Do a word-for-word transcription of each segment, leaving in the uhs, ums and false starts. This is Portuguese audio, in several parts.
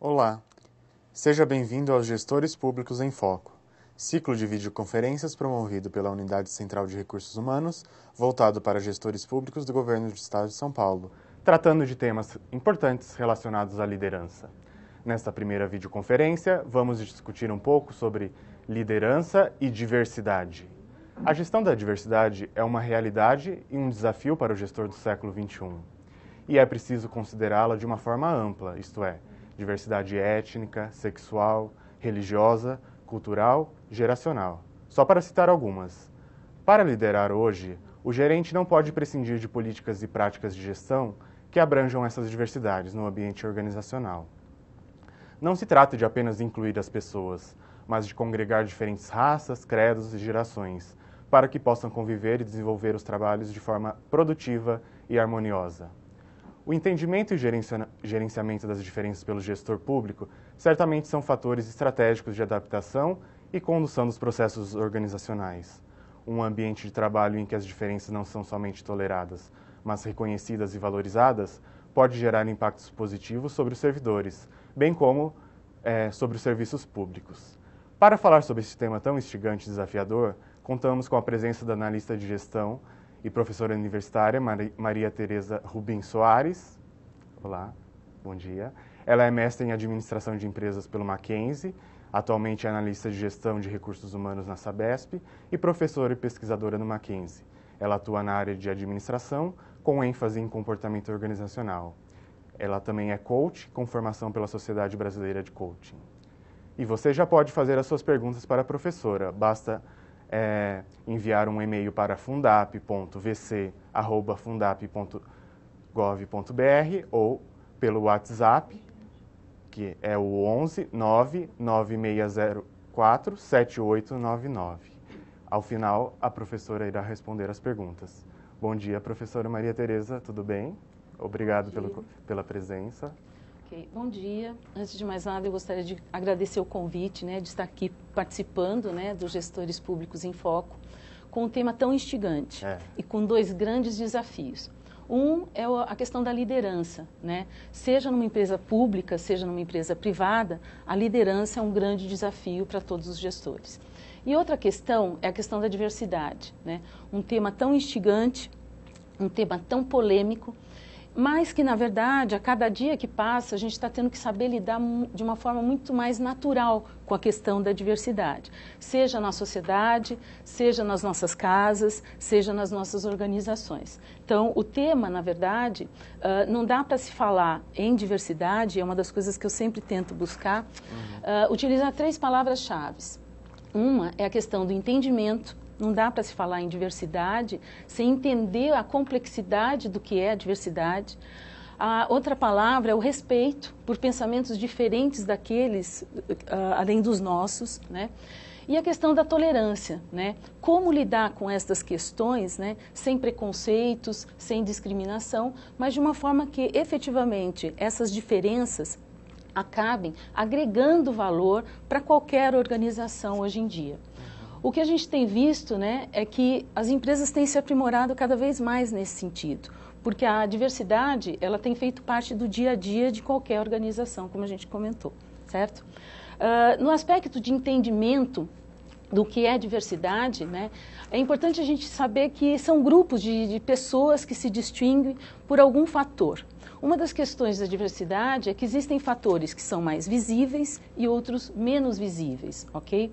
Olá, seja bem-vindo aos Gestores Públicos em Foco, ciclo de videoconferências promovido pela Unidade Central de Recursos Humanos, voltado para gestores públicos do Governo do Estado de São Paulo, tratando de temas importantes relacionados à liderança. Nesta primeira videoconferência, vamos discutir um pouco sobre liderança e diversidade. A gestão da diversidade é uma realidade e um desafio para o gestor do século vinte e um. E é preciso considerá-la de uma forma ampla, isto é, diversidade étnica, sexual, religiosa, cultural, geracional. Só para citar algumas. Para liderar hoje, o gerente não pode prescindir de políticas e práticas de gestão que abranjam essas diversidades no ambiente organizacional. Não se trata de apenas incluir as pessoas, mas de congregar diferentes raças, credos e gerações, para que possam conviver e desenvolver os trabalhos de forma produtiva e harmoniosa. O entendimento e gerenciamento das diferenças pelo gestor público certamente são fatores estratégicos de adaptação e condução dos processos organizacionais. Um ambiente de trabalho em que as diferenças não são somente toleradas, mas reconhecidas e valorizadas, pode gerar impactos positivos sobre os servidores, bem como é, sobre os serviços públicos. Para falar sobre esse tema tão instigante e desafiador, contamos com a presença da analista de gestão e professora universitária Maria Tereza Rubim Soares. Olá, bom dia. Ela é mestre em administração de empresas pelo Mackenzie, atualmente é analista de gestão de recursos humanos na Sabesp e professora e pesquisadora no Mackenzie. Ela atua na área de administração, com ênfase em comportamento organizacional. Ela também é coach, com formação pela Sociedade Brasileira de Coaching. E você já pode fazer as suas perguntas para a professora, basta É, enviar um e-mail para fundap ponto v c arroba fundap ponto gov ponto b r ou pelo WhatsApp, que é o onze nove nove seis zero quatro sete oito nove nove. Ao final, a professora irá responder as perguntas. Bom dia, professora Maria Tereza, tudo bem? Obrigado pelo, pela presença. Okay. Bom dia. Antes de mais nada, eu gostaria de agradecer o convite, né, de estar aqui participando, né, dos Gestores Públicos em Foco, com um tema tão instigante é. e com dois grandes desafios. Um é a questão da liderança, né? Seja numa empresa pública, seja numa empresa privada, a liderança é um grande desafio para todos os gestores. E outra questão é a questão da diversidade, né? Um tema tão instigante, um tema tão polêmico, mas que, na verdade, a cada dia que passa, a gente está tendo que saber lidar de uma forma muito mais natural com a questão da diversidade. Seja na sociedade, seja nas nossas casas, seja nas nossas organizações. Então, o tema, na verdade, uh, não dá para se falar em diversidade, é uma das coisas que eu sempre tento buscar, uhum. uh, utilizar três palavras-chave. Uma é a questão do entendimento. Não dá para se falar em diversidade sem entender a complexidade do que é a diversidade. A outra palavra é o respeito por pensamentos diferentes daqueles, uh, além dos nossos, né? E a questão da tolerância, né? Como lidar com estas questões, né? Sem preconceitos, sem discriminação, mas de uma forma que efetivamente essas diferenças acabem agregando valor para qualquer organização hoje em dia. O que a gente tem visto, né, é que as empresas têm se aprimorado cada vez mais nesse sentido, porque a diversidade ela tem feito parte do dia a dia de qualquer organização, como a gente comentou, certo? Uh, no aspecto de entendimento do que é diversidade, né, é importante a gente saber que são grupos de, de pessoas que se distinguem por algum fator. Uma das questões da diversidade é que existem fatores que são mais visíveis e outros menos visíveis, ok?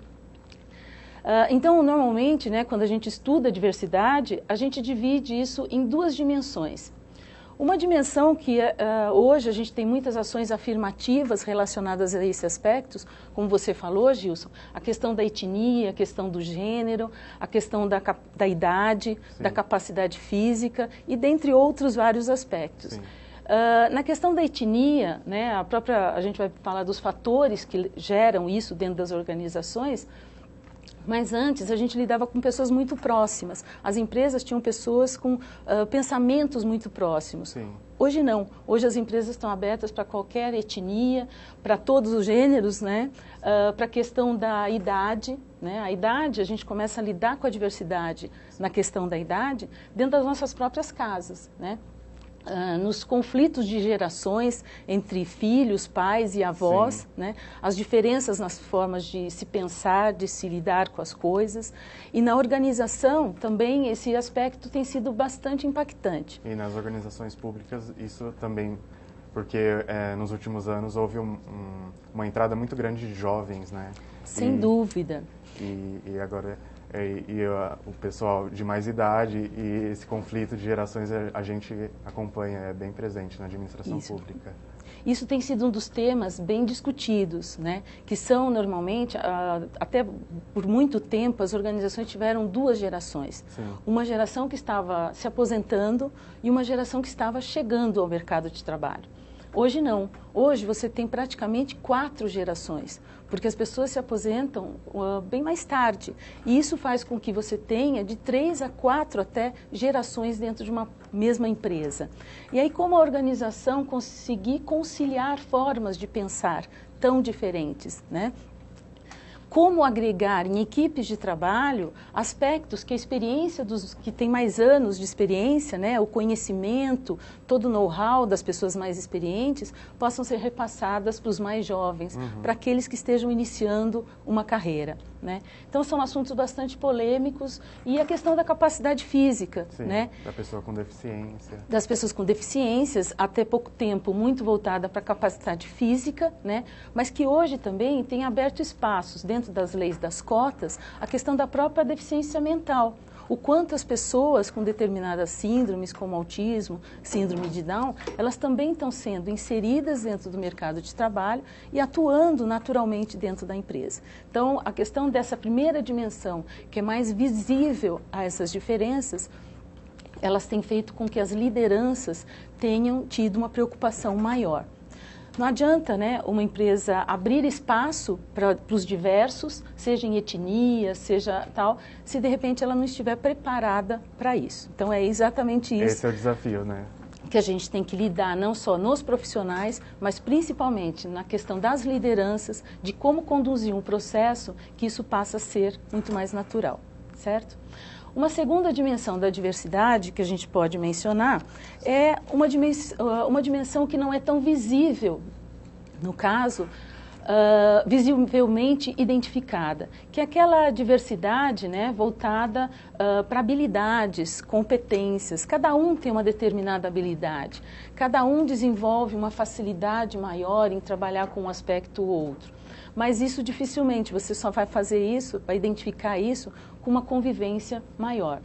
Uh, então, normalmente, né, quando a gente estuda a diversidade, a gente divide isso em duas dimensões. Uma dimensão que uh, hoje a gente tem muitas ações afirmativas relacionadas a esses aspectos, como você falou, Gilson, a questão da etnia, a questão do gênero, a questão da, da idade, Sim. da capacidade física e dentre outros vários aspectos. Uh, na questão da etnia, né, a própria, a gente vai falar dos fatores que geram isso dentro das organizações. Mas antes a gente lidava com pessoas muito próximas. As empresas tinham pessoas com uh, pensamentos muito próximos. Sim. Hoje não. Hoje as empresas estão abertas para qualquer etnia, para todos os gêneros, né? Uh, para a questão da idade. Né? A idade, a gente começa a lidar com a diversidade na questão da idade dentro das nossas próprias casas, né? Uh, nos conflitos de gerações entre filhos, pais e avós, né? As diferenças nas formas de se pensar, de se lidar com as coisas. E na organização também esse aspecto tem sido bastante impactante. E nas organizações públicas isso também, porque é, nos últimos anos houve um, um, uma entrada muito grande de jovens, né? Sem e, dúvida. E, e agora... E, e uh, o pessoal de mais idade e esse conflito de gerações a, a gente acompanha, é bem presente na administração Isso. pública. Isso tem sido um dos temas bem discutidos, né? Que são normalmente, uh, até por muito tempo, as organizações tiveram duas gerações. Sim. Uma geração que estava se aposentando e uma geração que estava chegando ao mercado de trabalho. Hoje não. Hoje você tem praticamente quatro gerações, porque as pessoas se aposentam uh, bem mais tarde. E isso faz com que você tenha de três a quatro até gerações dentro de uma mesma empresa. E aí como a organização conseguir conciliar formas de pensar tão diferentes, né? Como agregar em equipes de trabalho aspectos que a experiência dos que têm mais anos de experiência, né, o conhecimento, todo o know-how das pessoas mais experientes, possam ser repassadas para os mais jovens, uhum. para aqueles que estejam iniciando uma carreira. Né? Então, são assuntos bastante polêmicos e a questão da capacidade física. Sim, né? Da pessoa com deficiência. Das pessoas com deficiências, até pouco tempo, muito voltada para a capacidade física, né? Mas que hoje também tem aberto espaços, dentro das leis das cotas, a questão da própria deficiência mental. O quanto as pessoas com determinadas síndromes, como autismo, síndrome de Down, elas também estão sendo inseridas dentro do mercado de trabalho e atuando naturalmente dentro da empresa. Então, a questão dessa primeira dimensão, que é mais visível a essas diferenças, elas têm feito com que as lideranças tenham tido uma preocupação maior. Não adianta, né, uma empresa abrir espaço para os diversos, seja em etnia, seja tal, se de repente ela não estiver preparada para isso. Então é exatamente isso. Esse é o desafio, né? Que a gente tem que lidar não só nos profissionais, mas principalmente na questão das lideranças, de como conduzir um processo que isso passa a ser muito mais natural, certo? Uma segunda dimensão da diversidade que a gente pode mencionar é uma dimensão, uma dimensão que não é tão visível, no caso, uh, visivelmente identificada, que é aquela diversidade, né, voltada uh, para habilidades, competências. Cada um tem uma determinada habilidade, cada um desenvolve uma facilidade maior em trabalhar com um aspecto ou outro. Mas isso dificilmente, você só vai fazer isso, vai identificar isso com uma convivência maior.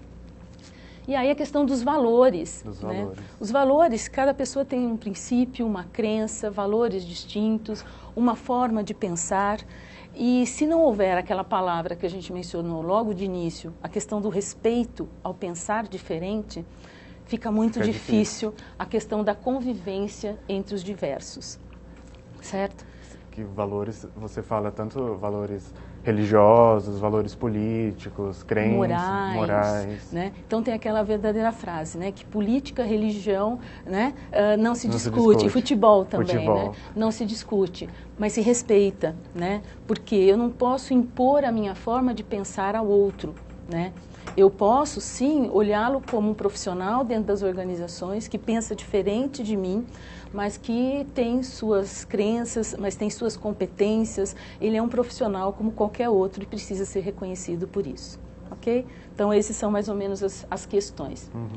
E aí a questão dos valores. Dos né? valores. Os valores, cada pessoa tem um princípio, uma crença, valores distintos, uma forma de pensar. E se não houver aquela palavra que a gente mencionou logo de início, a questão do respeito ao pensar diferente, fica muito fica difícil, difícil a questão da convivência entre os diversos. Certo? Que valores, você fala tanto valores religiosos, valores políticos, crenças, morais, morais. Né? Então tem aquela verdadeira frase, né, que política, religião, né, uh, não se não discute, se discute. E futebol também, Futebol. Né, não se discute, mas se respeita, né, porque eu não posso impor a minha forma de pensar ao outro, né. Eu posso, sim, olhá-lo como um profissional dentro das organizações que pensa diferente de mim, mas que tem suas crenças, mas tem suas competências. Ele é um profissional como qualquer outro e precisa ser reconhecido por isso, ok? Então, esses são mais ou menos as, as questões. Uhum.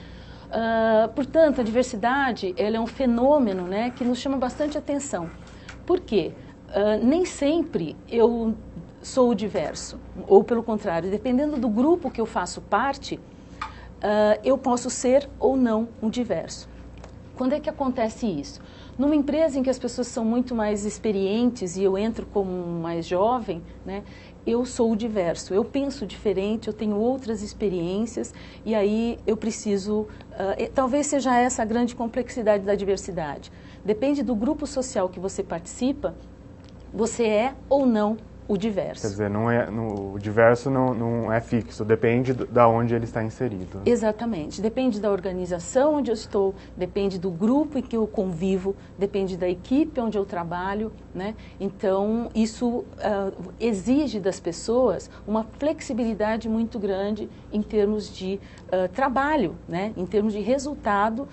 Uh, portanto, a diversidade, ela é um fenômeno, né, que nos chama bastante atenção. Por quê? Uh, nem sempre eu sou o diverso, ou pelo contrário, dependendo do grupo que eu faço parte, uh, eu posso ser ou não um diverso. Quando é que acontece isso? Numa empresa em que as pessoas são muito mais experientes e eu entro como mais jovem, né, eu sou o diverso, eu penso diferente, eu tenho outras experiências e aí eu preciso, uh, talvez seja essa a grande complexidade da diversidade. Depende do grupo social que você participa, você é ou não o diverso. Quer dizer, não é, no, o diverso não, não é fixo, depende do, da onde ele está inserido. Exatamente, depende da organização onde eu estou, depende do grupo em que eu convivo, depende da equipe onde eu trabalho, né? Então, isso uh, exige das pessoas uma flexibilidade muito grande em termos de uh, trabalho, né? Em termos de resultado,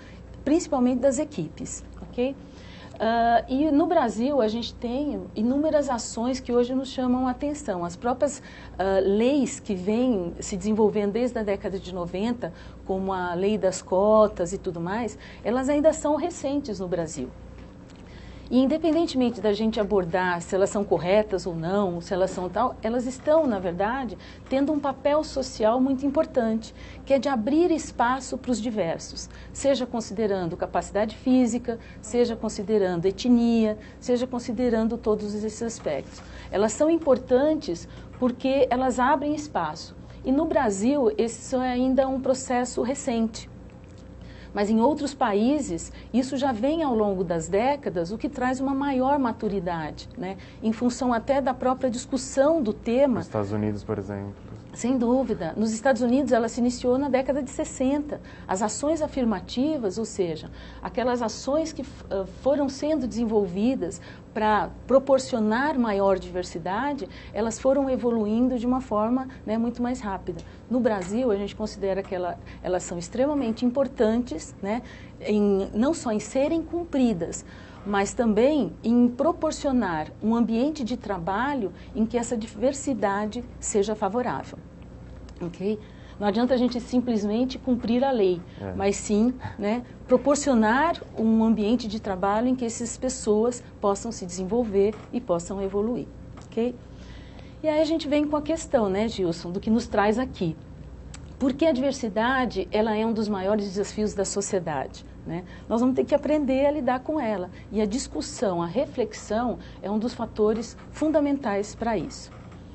principalmente das equipes, ok? Uh, e no Brasil a gente tem inúmeras ações que hoje nos chamam a atenção. As próprias uh, leis que vêm se desenvolvendo desde a década de noventa, como a lei das cotas e tudo mais, elas ainda são recentes no Brasil. E independentemente da gente abordar se elas são corretas ou não, se elas são tal, elas estão, na verdade, tendo um papel social muito importante, que é de abrir espaço para os diversos, seja considerando capacidade física, seja considerando etnia, seja considerando todos esses aspectos. Elas são importantes porque elas abrem espaço. E no Brasil, esse é ainda um processo recente. Mas em outros países, isso já vem ao longo das décadas, o que traz uma maior maturidade, né? Em função até da própria discussão do tema. Nos Estados Unidos, por exemplo. Sem dúvida. Nos Estados Unidos, ela se iniciou na década de sessenta. As ações afirmativas, ou seja, aquelas ações que uh, foram sendo desenvolvidas para proporcionar maior diversidade, elas foram evoluindo de uma forma, né, muito mais rápida. No Brasil, a gente considera que ela, elas são extremamente importantes, né, em, não só em serem cumpridas, mas também em proporcionar um ambiente de trabalho em que essa diversidade seja favorável. Okay? Não adianta a gente simplesmente cumprir a lei, é. mas sim, né, proporcionar um ambiente de trabalho em que essas pessoas possam se desenvolver e possam evoluir. Okay? E aí a gente vem com a questão, né, Gilson, do que nos traz aqui. Porque a diversidade, ela é um dos maiores desafios da sociedade, né? Nós vamos ter que aprender a lidar com ela. E a discussão, a reflexão é um dos fatores fundamentais para isso.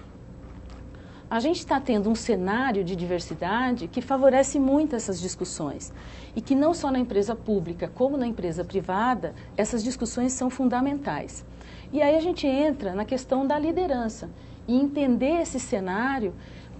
A gente está tendo um cenário de diversidade que favorece muito essas discussões. E que não só na empresa pública, como na empresa privada, essas discussões são fundamentais. E aí a gente entra na questão da liderança e entender esse cenário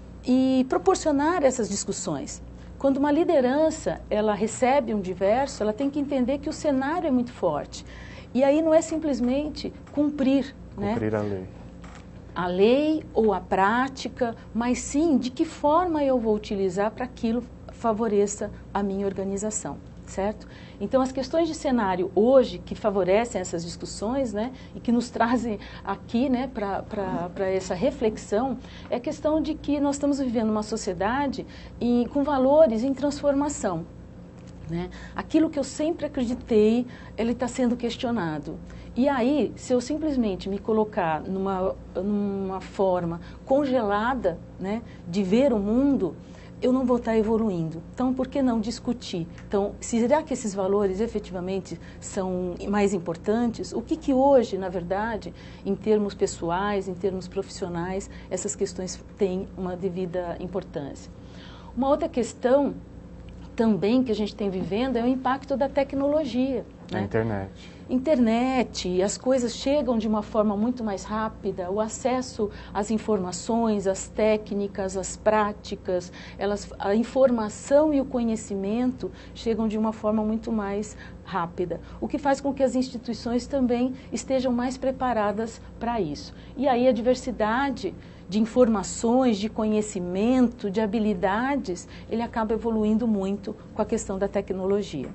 e proporcionar essas discussões. Quando uma liderança ela recebe um diverso, ela tem que entender que o cenário é muito forte. E aí não é simplesmente cumprir, cumprir né? a lei. A lei ou a prática, mas sim de que forma eu vou utilizar para que aquilo favoreça a minha organização, certo? Então, as questões de cenário hoje que favorecem essas discussões, né, e que nos trazem aqui, né, para essa reflexão, é a questão de que nós estamos vivendo uma sociedade e, com valores em transformação, né? Aquilo que eu sempre acreditei, ele está sendo questionado. E aí, se eu simplesmente me colocar numa, numa forma congelada, né, de ver o mundo, eu não vou estar evoluindo. Então, por que não discutir? Então, será que esses valores efetivamente são mais importantes? O que que hoje, na verdade, em termos pessoais, em termos profissionais, essas questões têm uma devida importância? Uma outra questão também que a gente tem vivendo é o impacto da tecnologia. A né? internet. Internet, as coisas chegam de uma forma muito mais rápida, o acesso às informações, às técnicas, às práticas, elas, a informação e o conhecimento chegam de uma forma muito mais rápida, o que faz com que as instituições também estejam mais preparadas para isso. E aí a diversidade de informações, de conhecimento, de habilidades, ele acaba evoluindo muito com a questão da tecnologia.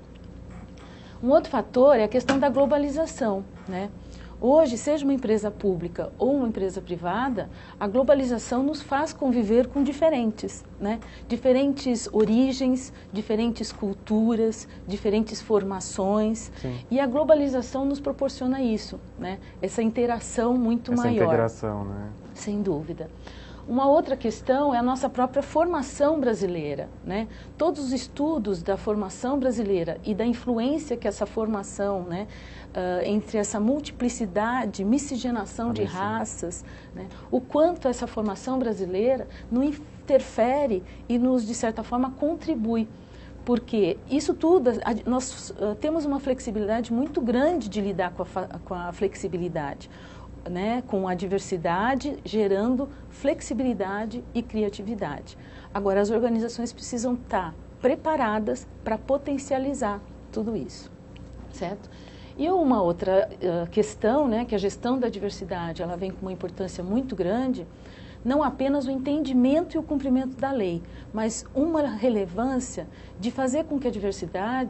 Um outro fator é a questão da globalização, né? Hoje, seja uma empresa pública ou uma empresa privada, a globalização nos faz conviver com diferentes, né? Diferentes origens, diferentes culturas, diferentes formações. Sim. E a globalização nos proporciona isso, né? Essa interação muito Essa maior. Essa integração, né? Sem dúvida. Uma outra questão é a nossa própria formação brasileira, né? Todos os estudos da formação brasileira e da influência que essa formação, né, uh, entre essa multiplicidade, miscigenação de raças, né, o quanto essa formação brasileira nos interfere e nos, de certa forma, contribui. Porque isso tudo, nós uh, temos uma flexibilidade muito grande de lidar com a, com a flexibilidade. Né, com a diversidade, gerando flexibilidade e criatividade. Agora, as organizações precisam estar preparadas para potencializar tudo isso, certo? E uma outra uh, questão, né, que a gestão da diversidade, ela vem com uma importância muito grande, não apenas o entendimento e o cumprimento da lei, mas uma relevância de fazer com que a diversidade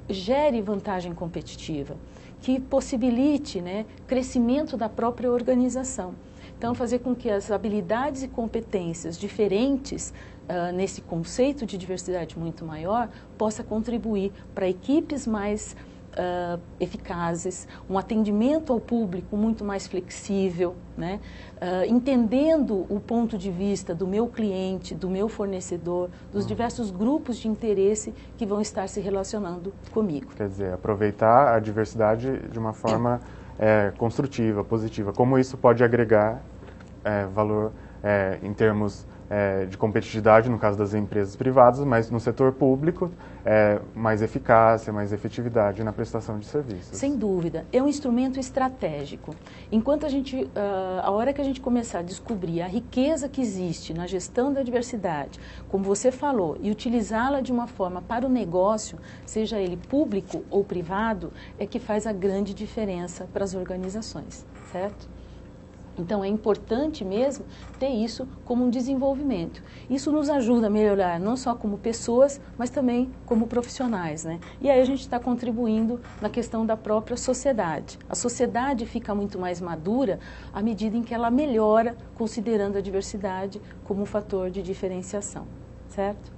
gere vantagem competitiva, que possibilite, né, crescimento da própria organização. Então, fazer com que as habilidades e competências diferentes uh, nesse conceito de diversidade muito maior possa contribuir para equipes mais uh, eficazes, um atendimento ao público muito mais flexível, né? Uh, entendendo o ponto de vista do meu cliente, do meu fornecedor, dos diversos grupos de interesse que vão estar se relacionando comigo. Quer dizer, aproveitar a diversidade de uma forma é, construtiva, positiva. Como isso pode agregar é, valor é, em termos é, de competitividade, no caso das empresas privadas, mas no setor público, é, mais eficácia, mais efetividade na prestação de serviços. Sem dúvida. É um instrumento estratégico. Enquanto a gente, uh, a hora que a gente começar a descobrir a riqueza que existe na gestão da diversidade, como você falou, e utilizá-la de uma forma para o negócio, seja ele público ou privado, é que faz a grande diferença para as organizações, certo? Então, é importante mesmo ter isso como um desenvolvimento. Isso nos ajuda a melhorar não só como pessoas, mas também como profissionais, né? E aí a gente está contribuindo na questão da própria sociedade. A sociedade fica muito mais madura à medida em que ela melhora, considerando a diversidade como um fator de diferenciação, certo?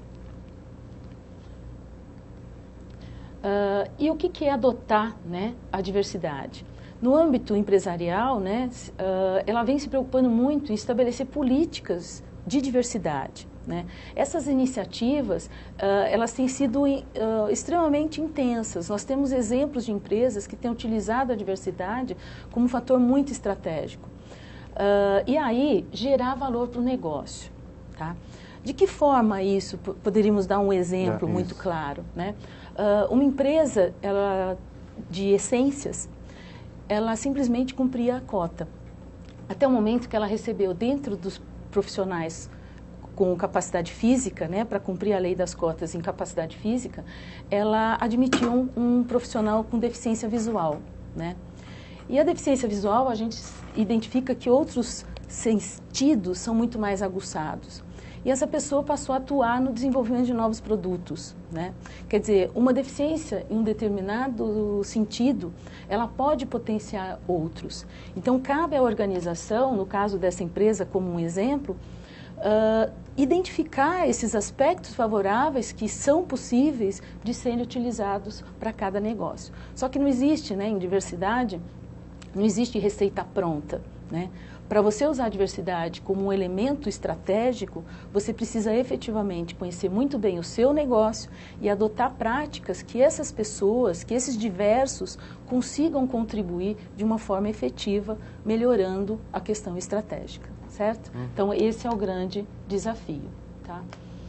Uh, e o que, que é adotar, né, a diversidade? No âmbito empresarial, né, uh, ela vem se preocupando muito em estabelecer políticas de diversidade, né? Essas iniciativas, uh, elas têm sido uh, extremamente intensas. Nós temos exemplos de empresas que têm utilizado a diversidade como um fator muito estratégico. Uh, e aí, gerar valor para o negócio, tá? De que forma isso? P- poderíamos dar um exemplo é, muito claro, né? Uh, uma empresa ela, de essências, ela simplesmente cumpria a cota. Até o momento que ela recebeu, dentro dos profissionais com capacidade física, né, para cumprir a lei das cotas em capacidade física, ela admitiu um, um profissional com deficiência visual, né? E a deficiência visual, a gente identifica que outros sentidos são muito mais aguçados. E essa pessoa passou a atuar no desenvolvimento de novos produtos, né? Quer dizer, uma deficiência em um determinado sentido, ela pode potenciar outros. Então, cabe à organização, no caso dessa empresa como um exemplo, uh, identificar esses aspectos favoráveis que são possíveis de serem utilizados para cada negócio. Só que não existe, né, em diversidade, não existe receita pronta, né? Para você usar a diversidade como um elemento estratégico, você precisa efetivamente conhecer muito bem o seu negócio e adotar práticas que essas pessoas, que esses diversos, consigam contribuir de uma forma efetiva, melhorando a questão estratégica, certo? Uhum. Então, esse é o grande desafio, tá?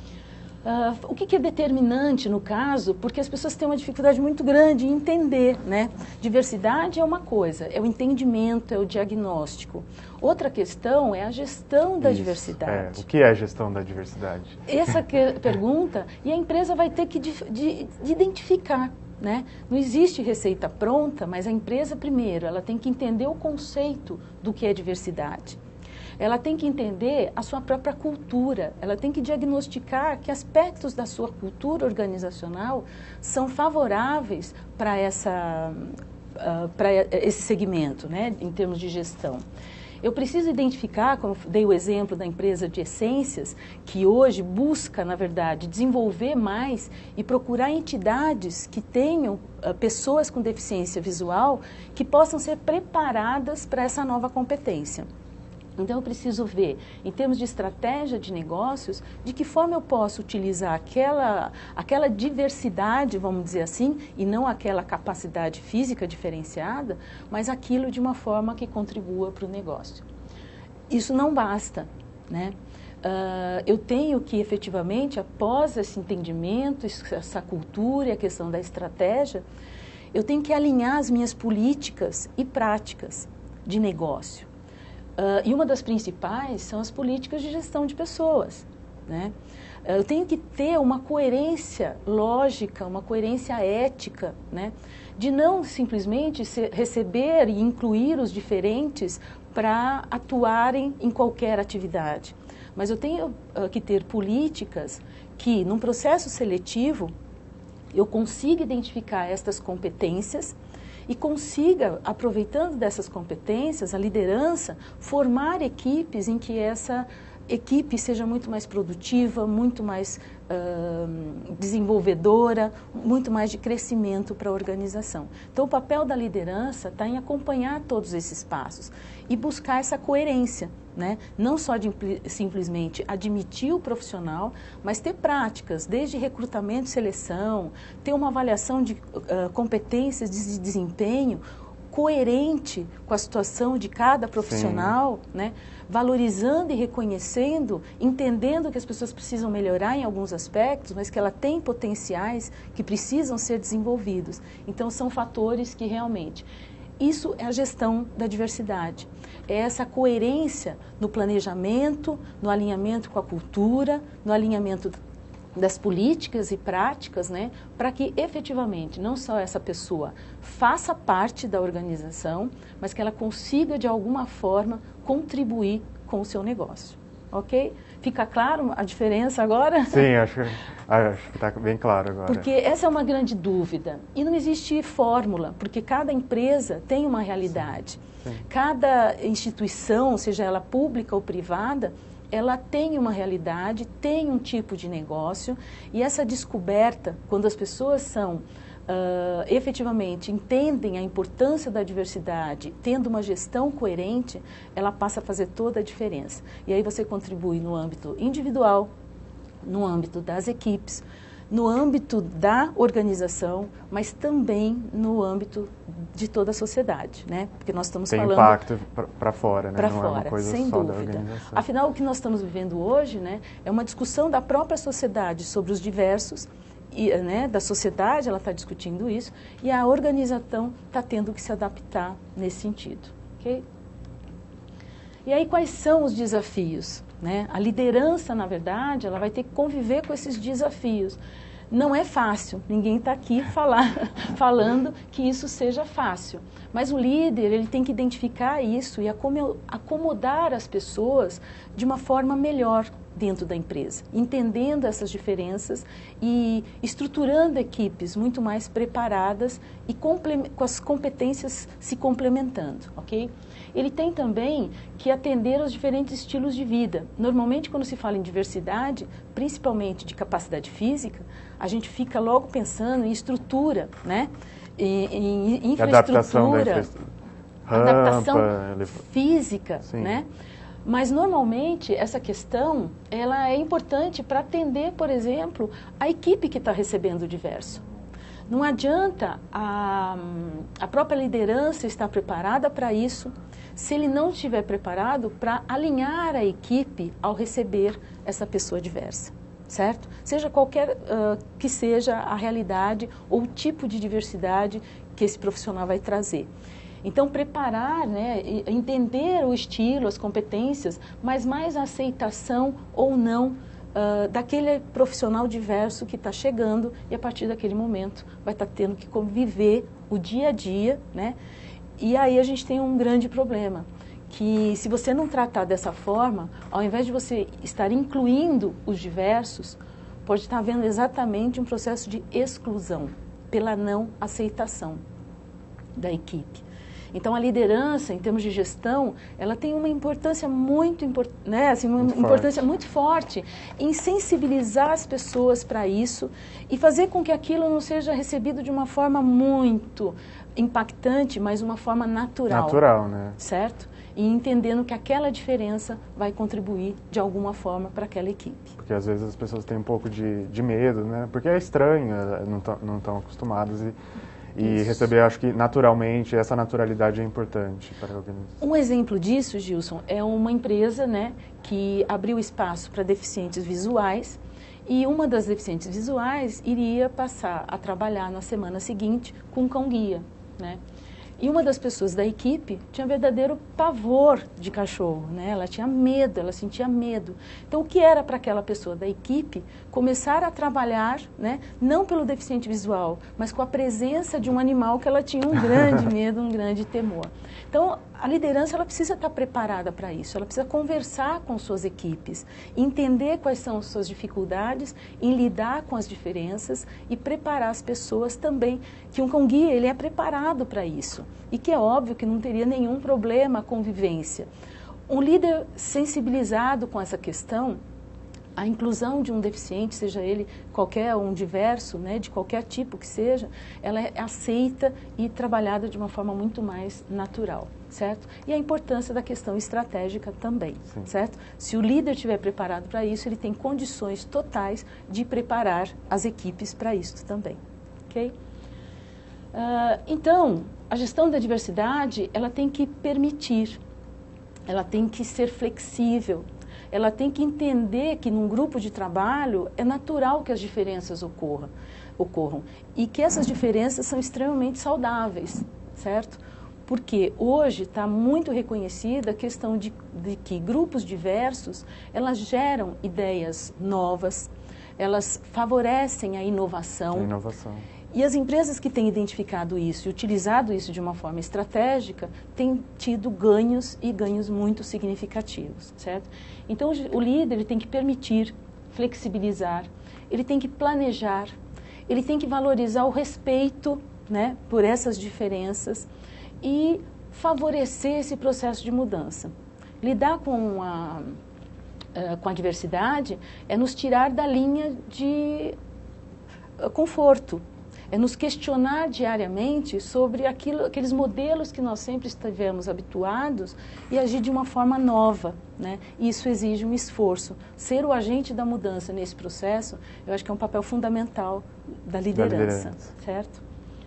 Uh, o que, que é determinante no caso? Porque as pessoas têm uma dificuldade muito grande em entender, né? Diversidade é uma coisa, é o entendimento, é o diagnóstico. Outra questão é a gestão da Isso, diversidade. É. O que é a gestão da diversidade? Essa que, pergunta, e a empresa vai ter que de, de, de identificar, né? Não existe receita pronta, mas a empresa, primeiro, ela tem que entender o conceito do que é diversidade. Ela tem que entender a sua própria cultura, ela tem que diagnosticar que aspectos da sua cultura organizacional são favoráveis para essa, uh, para esse segmento, né, em termos de gestão. Eu preciso identificar, como dei o exemplo da empresa de essências, que hoje busca, na verdade, desenvolver mais e procurar entidades que tenham uh, pessoas com deficiência visual que possam ser preparadas para essa nova competência. Então, eu preciso ver, em termos de estratégia de negócios, de que forma eu posso utilizar aquela, aquela diversidade, vamos dizer assim, e não aquela capacidade física diferenciada, mas aquilo de uma forma que contribua para o negócio. Isso não basta, né? Uh, eu tenho que, efetivamente, após esse entendimento, essa cultura e a questão da estratégia, eu tenho que alinhar as minhas políticas e práticas de negócio. Uh, e uma das principais são as políticas de gestão de pessoas, né? Uh, eu tenho que ter uma coerência lógica, uma coerência ética, né? De não simplesmente ser, receber e incluir os diferentes para atuarem em qualquer atividade. Mas eu tenho uh, que ter políticas que, num processo seletivo, eu consiga identificar estas competências e consiga, aproveitando dessas competências, a liderança, formar equipes em que essa equipe seja muito mais produtiva, muito mais uh, desenvolvedora, muito mais de crescimento para a organização. Então, o papel da liderança está em acompanhar todos esses passos e buscar essa coerência, né? Não só de simplesmente admitir o profissional, mas ter práticas, desde recrutamento e seleção, ter uma avaliação de uh, competências de desempenho coerente com a situação de cada profissional, né? Valorizando e reconhecendo, entendendo que as pessoas precisam melhorar em alguns aspectos, mas que ela tem potenciais que precisam ser desenvolvidos. Então, são fatores que realmente... Isso é a gestão da diversidade. É essa coerência no planejamento, no alinhamento com a cultura, no alinhamento das políticas e práticas, né, para que efetivamente não só essa pessoa faça parte da organização, mas que ela consiga de alguma forma contribuir com o seu negócio, ok? Fica claro a diferença agora? Sim, acho, acho que está bem claro agora. Porque essa é uma grande dúvida e não existe fórmula, porque cada empresa tem uma realidade, sim, sim. Cada instituição, seja ela pública ou privada, ela tem uma realidade, tem um tipo de negócio e essa descoberta, quando as pessoas são, uh, efetivamente, entendem a importância da diversidade, tendo uma gestão coerente, ela passa a fazer toda a diferença. E aí você contribui no âmbito individual, no âmbito das equipes, no âmbito da organização, mas também no âmbito de toda a sociedade, né? Porque nós estamos Tem falando... Tem impacto para fora, né? Para Não fora, é uma coisa sem só dúvida. Da organização. Afinal, o que nós estamos vivendo hoje, né, é uma discussão da própria sociedade sobre os diversos, e, né, da sociedade, ela está discutindo isso, e a organização está tendo que se adaptar nesse sentido, ok? E aí, quais são os desafios? Né? A liderança, na verdade, ela vai ter que conviver com esses desafios. Não é fácil, ninguém está aqui falar, falando que isso seja fácil. Mas o líder, ele tem que identificar isso e acomodar as pessoas de uma forma melhor dentro da empresa, entendendo essas diferenças e estruturando equipes muito mais preparadas e com as competências se complementando, ok? Ele tem também que atender aos diferentes estilos de vida. Normalmente, quando se fala em diversidade, principalmente de capacidade física, a gente fica logo pensando em estrutura, né? Em, em infraestrutura, adaptação rampa, física, sim, né? Mas, normalmente, essa questão ela é importante para atender, por exemplo, a equipe que está recebendo o diverso. Não adianta a, a própria liderança estar preparada para isso, se ele não estiver preparado para alinhar a equipe ao receber essa pessoa diversa, certo? Seja qualquer uh, que seja a realidade ou o tipo de diversidade que esse profissional vai trazer. Então, preparar, né, entender o estilo, as competências, mas mais a aceitação ou não uh, daquele profissional diverso que está chegando e a partir daquele momento vai estar tá tendo que conviver o dia a dia, né? E aí a gente tem um grande problema, que se você não tratar dessa forma, ao invés de você estar incluindo os diversos, pode estar havendo exatamente um processo de exclusão pela não aceitação da equipe. Então, a liderança, em termos de gestão, ela tem uma importância muito, né, assim, uma muito importância forte. muito forte em sensibilizar as pessoas para isso e fazer com que aquilo não seja recebido de uma forma muito impactante, mas uma forma natural. Natural, né? Certo? E entendendo que aquela diferença vai contribuir de alguma forma para aquela equipe. Porque às vezes as pessoas têm um pouco de, de medo, né? Porque é estranho, não estão acostumadas e... E Isso. receber, acho que naturalmente, essa naturalidade é importante para a organização. Um exemplo disso, Gilson, é uma empresa, né, que abriu espaço para deficientes visuais e uma das deficientes visuais iria passar a trabalhar na semana seguinte com um cão-guia, né? E uma das pessoas da equipe tinha verdadeiro pavor de cachorro, né? Ela tinha medo, ela sentia medo. Então, o que era para aquela pessoa da equipe começar a trabalhar, né? Não pelo deficiente visual, mas com a presença de um animal que ela tinha um grande medo, um grande temor. Então, a liderança ela precisa estar preparada para isso, ela precisa conversar com suas equipes, entender quais são as suas dificuldades, em lidar com as diferenças e preparar as pessoas também, que um cão guia ele é preparado para isso e que é óbvio que não teria nenhum problema a convivência. Um líder sensibilizado com essa questão, a inclusão de um deficiente, seja ele qualquer um diverso, né, de qualquer tipo que seja, ela é aceita e trabalhada de uma forma muito mais natural, certo? E a importância da questão estratégica também, Sim. certo? Se o líder estiver preparado para isso, ele tem condições totais de preparar as equipes para isso também, ok? Uh, então, a gestão da diversidade, ela tem que permitir, ela tem que ser flexível, ela tem que entender que num grupo de trabalho é natural que as diferenças ocorram, ocorram e que essas diferenças são extremamente saudáveis, certo? Porque hoje está muito reconhecida a questão de, de que grupos diversos, elas geram ideias novas, elas favorecem a inovação. A inovação. E as empresas que têm identificado isso e utilizado isso de uma forma estratégica têm tido ganhos e ganhos muito significativos, certo? Então, o líder ele tem que permitir, flexibilizar, ele tem que planejar, ele tem que valorizar o respeito, né, por essas diferenças e favorecer esse processo de mudança. Lidar com a, uh, com a diversidade é nos tirar da linha de uh, conforto. É nos questionar diariamente sobre aquilo, aqueles modelos que nós sempre estivemos habituados e agir de uma forma nova, né? E isso exige um esforço. Ser o agente da mudança nesse processo, eu acho que é um papel fundamental da liderança, da liderança. Certo?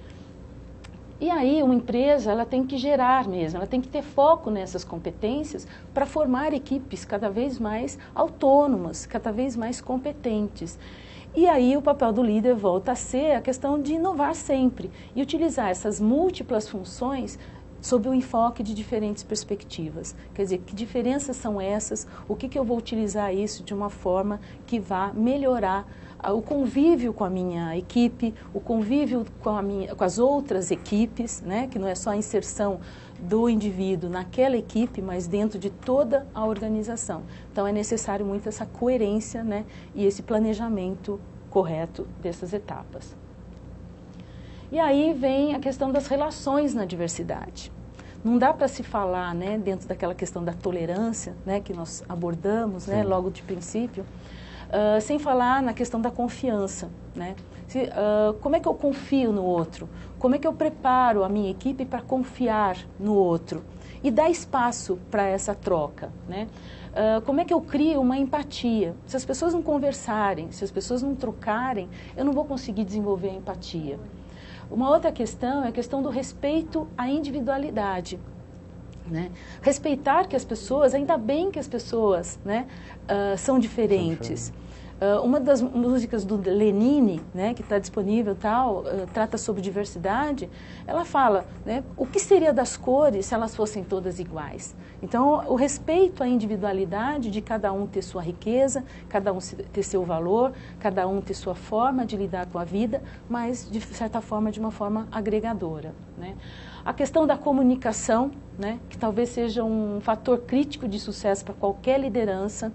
E aí uma empresa ela tem que gerar mesmo, ela tem que ter foco nessas competências para formar equipes cada vez mais autônomas, cada vez mais competentes. E aí o papel do líder volta a ser a questão de inovar sempre e utilizar essas múltiplas funções sob o enfoque de diferentes perspectivas. Quer dizer, que diferenças são essas? O que, que eu vou utilizar isso de uma forma que vá melhorar o convívio com a minha equipe, o convívio com, a minha, com as outras equipes, né? Que não é só a inserção do indivíduo naquela equipe, mas dentro de toda a organização. Então, é necessário muito essa coerência, né, e esse planejamento correto dessas etapas. E aí vem a questão das relações na diversidade. Não dá para se falar, né, dentro daquela questão da tolerância, né, que nós abordamos, né, logo de princípio, uh, sem falar na questão da confiança, né? Se, uh, como é que eu confio no outro? Como é que eu preparo a minha equipe para confiar no outro? E dar espaço para essa troca, né? Uh, como é que eu crio uma empatia? Se as pessoas não conversarem, se as pessoas não trocarem, eu não vou conseguir desenvolver a empatia. Uma outra questão é a questão do respeito à individualidade, né? Respeitar que as pessoas, ainda bem que as pessoas, né, uh, são diferentes. Uh, uma das músicas do Lenine, né, que está disponível, tal, uh, trata sobre diversidade, ela fala, né, o que seria das cores se elas fossem todas iguais. Então, o respeito à individualidade de cada um ter sua riqueza, cada um ter seu valor, cada um ter sua forma de lidar com a vida, mas, de certa forma, de uma forma agregadora, né? A questão da comunicação, né, que talvez seja um fator crítico de sucesso para qualquer liderança,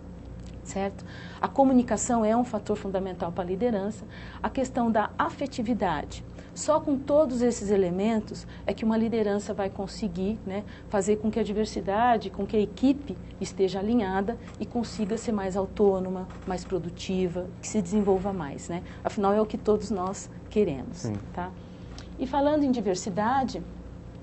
certo? A comunicação é um fator fundamental para a liderança. A questão da afetividade. Só com todos esses elementos é que uma liderança vai conseguir, né, fazer com que a diversidade, com que a equipe esteja alinhada e consiga ser mais autônoma, mais produtiva, que se desenvolva mais, né? Afinal, é o que todos nós queremos. Sim. Tá? E falando em diversidade, uh,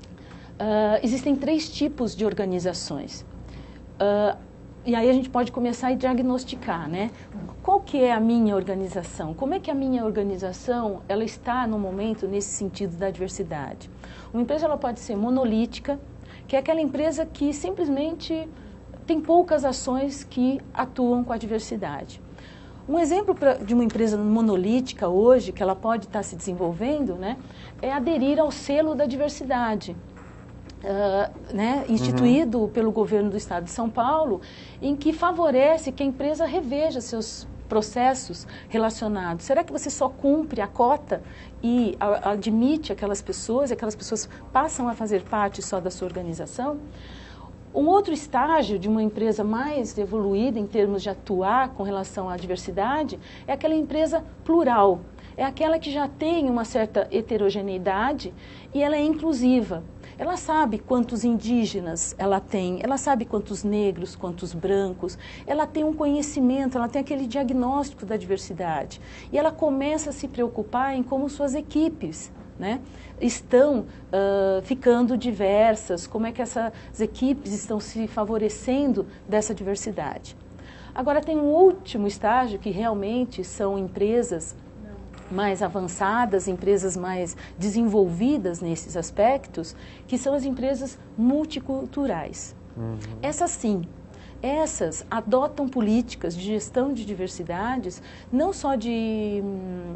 existem três tipos de organizações. Uh, E aí a gente pode começar a diagnosticar, né? Qual que é a minha organização? Como é que a minha organização ela está no momento nesse sentido da diversidade? Uma empresa ela pode ser monolítica, que é aquela empresa que simplesmente tem poucas ações que atuam com a diversidade. Um exemplo pra, de uma empresa monolítica hoje, que ela pode estar se desenvolvendo, né, é aderir ao selo da diversidade. Uh, né, instituído uhum. pelo governo do estado de São Paulo, em que favorece que a empresa reveja seus processos relacionados. Será que você só cumpre a cota e a, admite aquelas pessoas, e aquelas pessoas passam a fazer parte só da sua organização? Um outro estágio de uma empresa mais evoluída em termos de atuar com relação à diversidade é aquela empresa plural. É aquela que já tem uma certa heterogeneidade e ela é inclusiva. Ela sabe quantos indígenas ela tem, ela sabe quantos negros, quantos brancos, ela tem um conhecimento, ela tem aquele diagnóstico da diversidade. E ela começa a se preocupar em como suas equipes, né, estão uh, ficando diversas, como é que essas equipes estão se favorecendo dessa diversidade. Agora tem um último estágio que realmente são empresas mais avançadas, empresas mais desenvolvidas nesses aspectos, que são as empresas multiculturais. Uhum. Essas sim, essas adotam políticas de gestão de diversidades, não só de hum,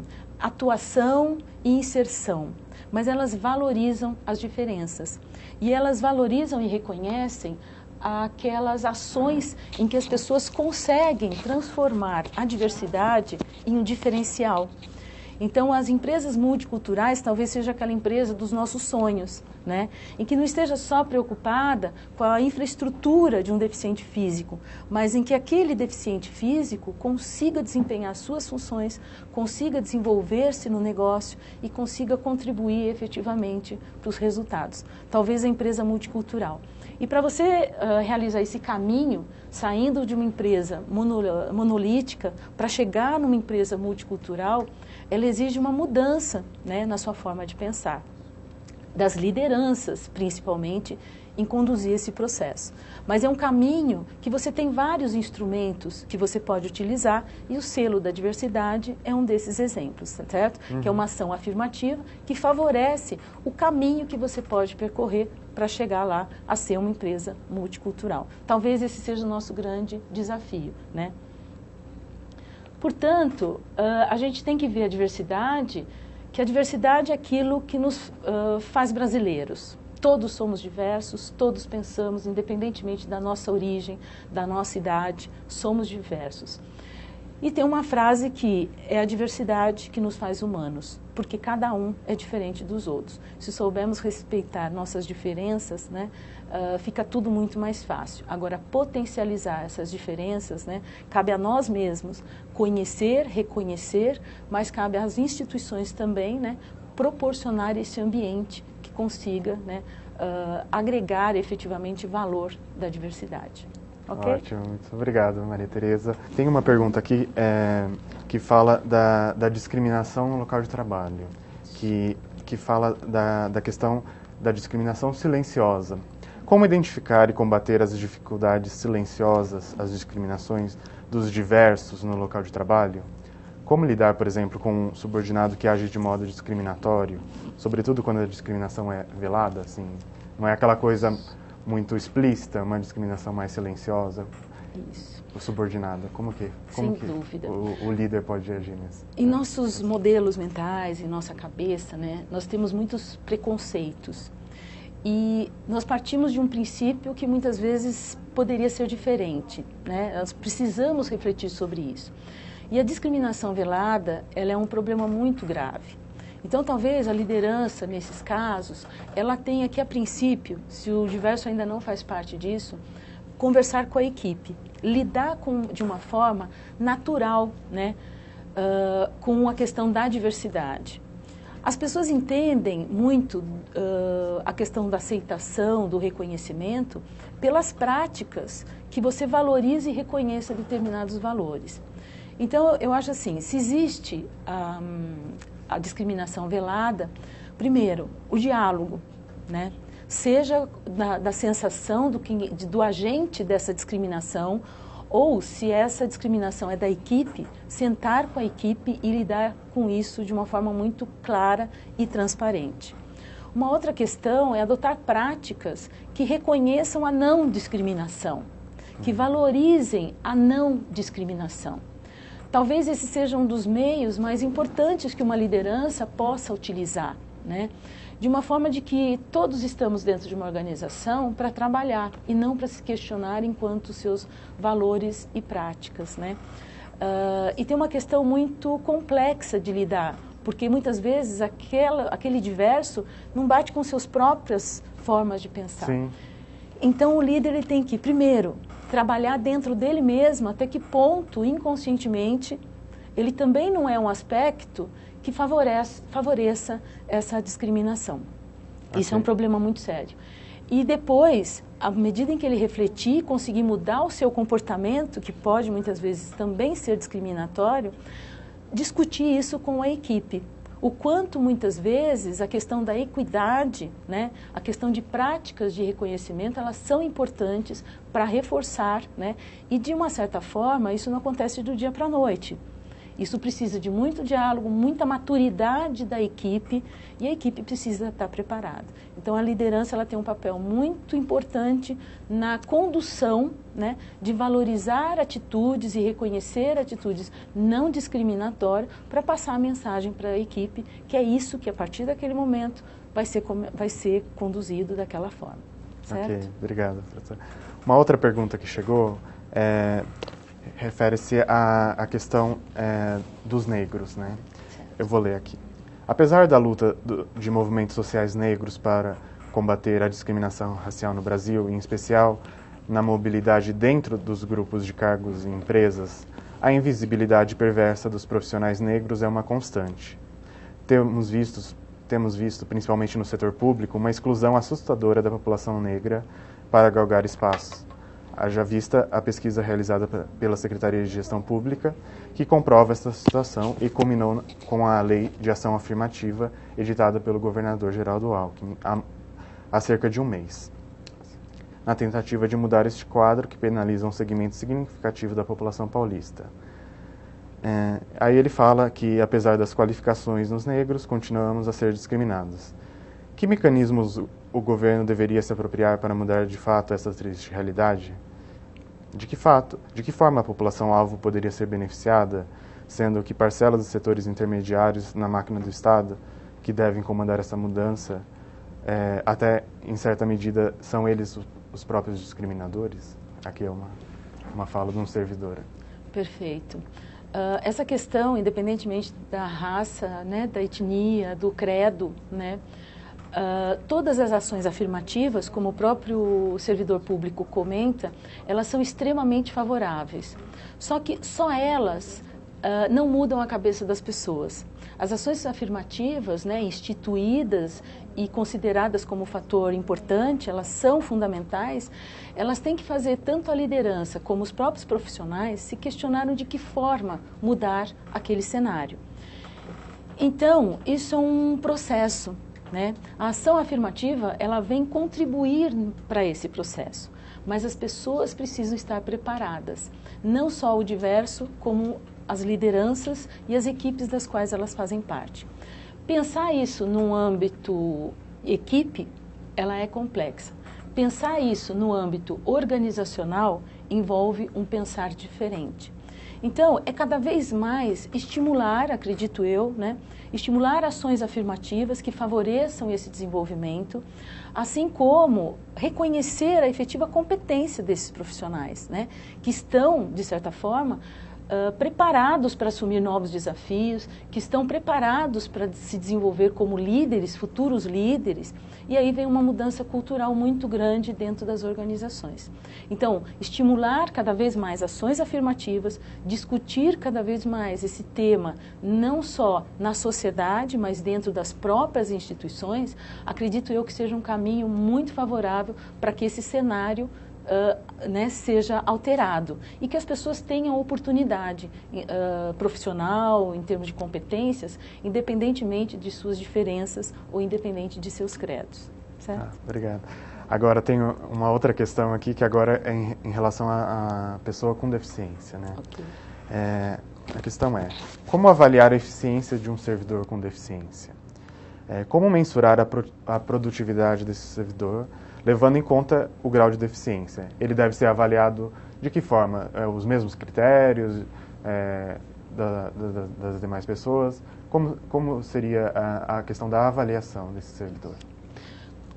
atuação e inserção, mas elas valorizam as diferenças. E elas valorizam e reconhecem aquelas ações em que as pessoas conseguem transformar a diversidade em um diferencial. Então, as empresas multiculturais talvez seja aquela empresa dos nossos sonhos, né? Em que não esteja só preocupada com a infraestrutura de um deficiente físico, mas em que aquele deficiente físico consiga desempenhar suas funções, consiga desenvolver-se no negócio e consiga contribuir efetivamente para os resultados. Talvez a empresa multicultural. E para você uh, realizar esse caminho, saindo de uma empresa mono, monolítica para chegar numa empresa multicultural, ela exige uma mudança, né, na sua forma de pensar, das lideranças, principalmente, em conduzir esse processo. Mas é um caminho que você tem vários instrumentos que você pode utilizar e o selo da diversidade é um desses exemplos, certo? Uhum. Que é uma ação afirmativa que favorece o caminho que você pode percorrer para chegar lá a ser uma empresa multicultural. Talvez esse seja o nosso grande desafio, né? Portanto, uh, a gente tem que ver a diversidade, que a diversidade é aquilo que nos uh, faz brasileiros. Todos somos diversos, todos pensamos, independentemente da nossa origem, da nossa idade, somos diversos. E tem uma frase que é a diversidade que nos faz humanos, porque cada um é diferente dos outros. Se soubermos respeitar nossas diferenças, né, uh, fica tudo muito mais fácil. Agora, potencializar essas diferenças, né, cabe a nós mesmos conhecer, reconhecer, mas cabe às instituições também, né, proporcionar esse ambiente que consiga, né, uh, agregar efetivamente valor da diversidade. Okay? Ótimo, muito obrigado, Maria Tereza. Tem uma pergunta aqui é, que fala da, da discriminação no local de trabalho, que, que fala da, da questão da discriminação silenciosa. Como identificar e combater as dificuldades silenciosas, as discriminações dos diversos no local de trabalho? Como lidar, por exemplo, com um subordinado que age de modo discriminatório, sobretudo quando a discriminação é velada, assim, não é aquela coisa muito explícita, uma discriminação mais silenciosa? Isso. O subordinado, como que, como Sem que dúvida. O, o líder pode agir nisso? Em nossos modelos mentais, em nossa cabeça, né, nós temos muitos preconceitos. E nós partimos de um princípio que muitas vezes poderia ser diferente, né? Nós precisamos refletir sobre isso. E a discriminação velada, ela é um problema muito grave. Então, talvez a liderança, nesses casos, ela tenha que, a princípio, se o diverso ainda não faz parte disso, conversar com a equipe, lidar com, de uma forma natural, né, uh, com a questão da diversidade. As pessoas entendem muito uh, a questão da aceitação, do reconhecimento, pelas práticas que você valorize e reconheça determinados valores. Então, eu acho assim, se existe um, a discriminação velada, primeiro, o diálogo, né? Seja da, da sensação do, que, do agente dessa discriminação, ou se essa discriminação é da equipe, sentar com a equipe e lidar com isso de uma forma muito clara e transparente. Uma outra questão é adotar práticas que reconheçam a não discriminação, que valorizem a não discriminação. Talvez esse seja um dos meios mais importantes que uma liderança possa utilizar, né? De uma forma de que todos estamos dentro de uma organização para trabalhar e não para se questionar enquanto seus valores e práticas, né? Uh, e tem uma questão muito complexa de lidar, porque muitas vezes aquela, aquele diverso não bate com suas próprias formas de pensar. Sim. Então o líder ele tem que, primeiro, trabalhar dentro dele mesmo até que ponto, inconscientemente, ele também não é um aspecto que favorece, favoreça essa discriminação. Okay. Isso é um problema muito sério. E depois, à medida em que ele refletir, conseguir mudar o seu comportamento, que pode muitas vezes também ser discriminatório, discutir isso com a equipe. O quanto muitas vezes a questão da equidade, né, a questão de práticas de reconhecimento, elas são importantes para reforçar, né, e de uma certa forma isso não acontece do dia para a noite. Isso precisa de muito diálogo, muita maturidade da equipe e a equipe precisa estar preparada. Então a liderança ela tem um papel muito importante na condução, né, de valorizar atitudes e reconhecer atitudes não discriminatórias para passar a mensagem para a equipe que é isso que a partir daquele momento vai ser, vai ser conduzido daquela forma. Certo? Ok, obrigado, professora. Uma outra pergunta que chegou é... refere-se à, à questão é, dos negros, né? Eu vou ler aqui. Apesar da luta do, de movimentos sociais negros para combater a discriminação racial no Brasil, em especial na mobilidade dentro dos grupos de cargos e empresas, a invisibilidade perversa dos profissionais negros é uma constante. Temos visto, temos visto, principalmente no setor público, uma exclusão assustadora da população negra para galgar espaços. Haja vista a pesquisa realizada pela Secretaria de Gestão Pública, que comprova esta situação e culminou com a Lei de Ação Afirmativa, editada pelo governador Geraldo Alckmin há, há cerca de um mês, na tentativa de mudar este quadro que penaliza um segmento significativo da população paulista. É, aí ele fala que, apesar das qualificações nos negros, continuamos a ser discriminados. Que mecanismos o governo deveria se apropriar para mudar de fato essa triste realidade? De que fato, de que forma a população-alvo poderia ser beneficiada, sendo que parcelas dos setores intermediários na máquina do Estado, que devem comandar essa mudança, é, até em certa medida são eles os próprios discriminadores? Aqui é uma, uma fala de um servidor. Perfeito. Uh, essa questão, independentemente da raça, né, da etnia, do credo, né, Uh, todas as ações afirmativas, como o próprio servidor público comenta, elas são extremamente favoráveis. Só que só elas uh, não mudam a cabeça das pessoas. As ações afirmativas, né, instituídas e consideradas como fator importante, elas são fundamentais, elas têm que fazer tanto a liderança como os próprios profissionais se questionarem de que forma mudar aquele cenário. Então, isso é um processo. Né? A ação afirmativa ela vem contribuir para esse processo, mas as pessoas precisam estar preparadas, não só o diverso, como as lideranças e as equipes das quais elas fazem parte. Pensar isso num âmbito equipe, ela é complexa. Pensar isso no âmbito organizacional envolve um pensar diferente. Então, é cada vez mais estimular, acredito eu, né, estimular ações afirmativas que favoreçam esse desenvolvimento, assim como reconhecer a efetiva competência desses profissionais, né, que estão, de certa forma, uh, preparados para assumir novos desafios, que estão preparados para se desenvolver como líderes, futuros líderes, e aí vem uma mudança cultural muito grande dentro das organizações. Então, estimular cada vez mais ações afirmativas, discutir cada vez mais esse tema, não só na sociedade, mas dentro das próprias instituições, acredito eu que seja um caminho muito favorável para que esse cenário Uh, né, seja alterado e que as pessoas tenham oportunidade uh, profissional, em termos de competências, independentemente de suas diferenças ou independente de seus credos. Certo? Ah, obrigado. Agora tem uma outra questão aqui que agora é em, em relação à pessoa com deficiência, né? Okay. É, a questão é, como avaliar a eficiência de um servidor com deficiência? É, como mensurar a, pro, a produtividade desse servidor, levando em conta o grau de deficiência? Ele deve ser avaliado de que forma? É, os mesmos critérios é, da, da, das demais pessoas? Como, como seria a, a questão da avaliação desse servidor?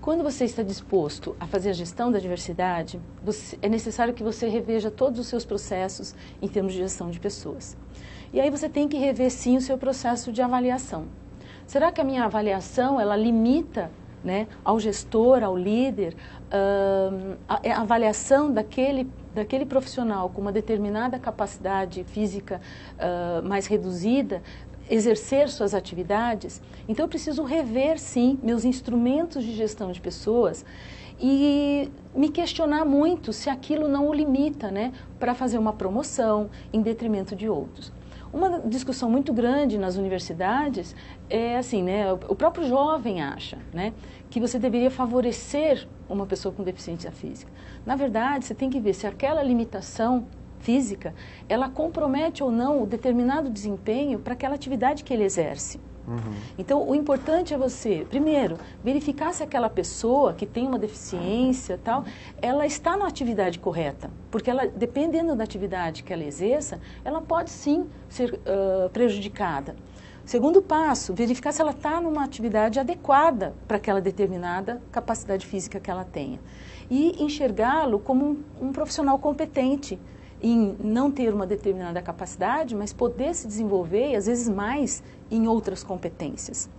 Quando você está disposto a fazer a gestão da diversidade, você, é necessário que você reveja todos os seus processos em termos de gestão de pessoas. E aí você tem que rever, sim, o seu processo de avaliação. Será que a minha avaliação, ela limita, né, ao gestor, ao líder, uh, a, a avaliação daquele, daquele profissional com uma determinada capacidade física uh, mais reduzida, exercer suas atividades? Então eu preciso rever, sim, meus instrumentos de gestão de pessoas e me questionar muito se aquilo não o limita, né, para fazer uma promoção em detrimento de outros. Uma discussão muito grande nas universidades é assim, né, o próprio jovem acha, né, que você deveria favorecer uma pessoa com deficiência física. Na verdade, você tem que ver se aquela limitação física, ela compromete ou não o determinado desempenho para aquela atividade que ele exerce. Uhum. Então, o importante é você, primeiro, verificar se aquela pessoa que tem uma deficiência, tal, ela está na atividade correta. Porque, ela, dependendo da atividade que ela exerça, ela pode sim ser uh, prejudicada. Segundo passo, verificar se ela está numa atividade adequada para aquela determinada capacidade física que ela tenha. E enxergá-lo como um, um profissional competente em não ter uma determinada capacidade, mas poder se desenvolver, e às vezes mais, em outras competências.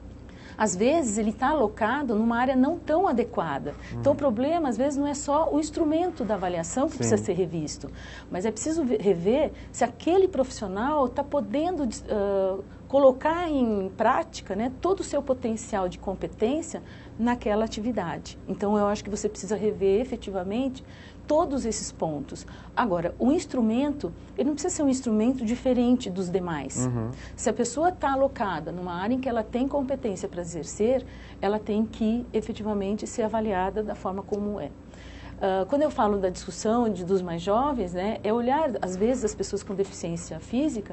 Às vezes, ele está alocado numa área não tão adequada. Uhum. Então, o problema, às vezes, não é só o instrumento da avaliação que Sim. precisa ser revisto, mas é preciso rever se aquele profissional está podendo uh, colocar em prática, né, todo o seu potencial de competência naquela atividade. Então, eu acho que você precisa rever efetivamente todos esses pontos. Agora, o instrumento, ele não precisa ser um instrumento diferente dos demais. Uhum. Se a pessoa está alocada numa área em que ela tem competência para exercer, ela tem que efetivamente ser avaliada da forma como é. Uh, quando eu falo da discussão de, dos mais jovens, né, é olhar, às vezes, as pessoas com deficiência física